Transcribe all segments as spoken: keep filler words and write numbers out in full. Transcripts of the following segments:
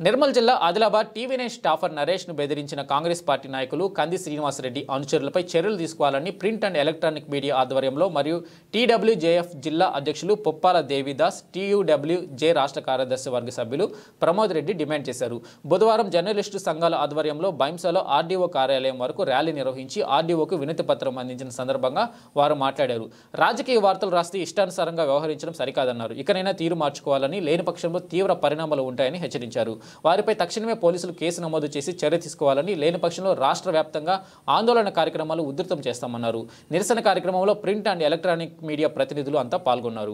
నిర్మల్ జిల్లా Adilabad TV nine staffer నరేష్ను బెదిరించిన కాంగ్రెస్ పార్టీ నాయకులు కంది శ్రీనివాసరెడ్డి అనుచరులపై చర్యలు తీసుకోవాలని ప్రింట్ అండ్ ఎలక్ట్రానిక్ మీడియా ఆధ్వర్యంలో మరియు టీడబ్ల్యూజేఎఫ్ జిల్లా అధ్యక్షులు పొప్పాల దేవిదాస్, టీయూడబ్ల్యూజే రాష్ట్ర కార్యదర్శి వర్గ సభ్యులు ప్రమోద్ రెడ్డి డిమాండ్ చేశారు. బుధవారం జర్నలిస్టు సంఘాల ఆధ్వర్యంలో బైంసాలో ఆర్డీఓ కార్యాలయం వరకు ర్యాలీ నిర్వహించి ఆర్డీఓకు వినతి పత్రం అందించిన సందర్భంగా వారు మాట్లాడారు. రాజకీయ వార్తలు రాస్తే ఇష్టానుసారంగా వ్యవహరించడం సరికాదన్నారు. ఇకనైనా తీరు మార్చుకోవాలని, లేని పక్షంలో తీవ్ర పరిణామాలు ఉంటాయని హెచ్చరించారు. వారిపై తక్షణమే పోలీసులు కేసు నమోదు చేసి చర్య తీసుకోవాలని, లేని పక్షంలో రాష్ట్ర వ్యాప్తంగా ఆందోళన కార్యక్రమాలు ఉధృతం చేస్తామన్నారు. నిరసన కార్యక్రమంలో ప్రింట్ అండ్ ఎలక్ట్రానిక్ మీడియా ప్రతినిధులు అంతా పాల్గొన్నారు.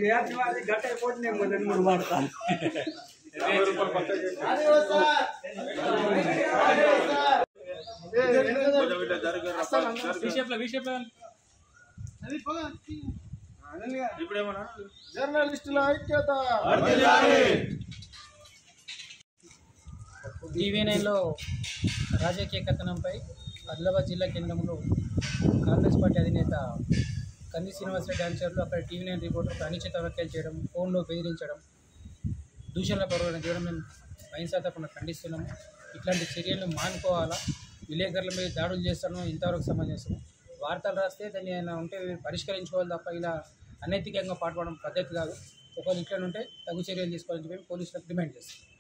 టీవీ నైన్లో రాజకీయ కథనంపై ఆదిలాబాద్ జిల్లా కేంద్రంలో కాంగ్రెస్ పార్టీ అధినేత కంది శ్రీనివాసరెడ్డి అనుచరులు అక్కడ టీవీ నైన్ రిపోర్టర్కు అనుచిత వ్యాఖ్యలు చేయడం, ఫోన్లో బెదిరించడం, దూషణల పరువులను చేయడం మేము బైంసా తరపున ఖండిస్తున్నాము. ఇట్లాంటి చర్యలను మానుకోవాలా. విలేకరుల మీద దాడులు చేస్తాను ఇంతవరకు సమాజం వార్తలు రాస్తే దాన్ని ఆయన ఉంటే పరిష్కరించుకోవాలి తప్ప ఇలా అనైతికంగా పాటుపడడం పద్ధతి కాదు. ఒకవేళ ఇట్లా ఉంటే తగు చర్యలు తీసుకోవాలని చెప్పి పోలీసులకు డిమాండ్ చేస్తాం.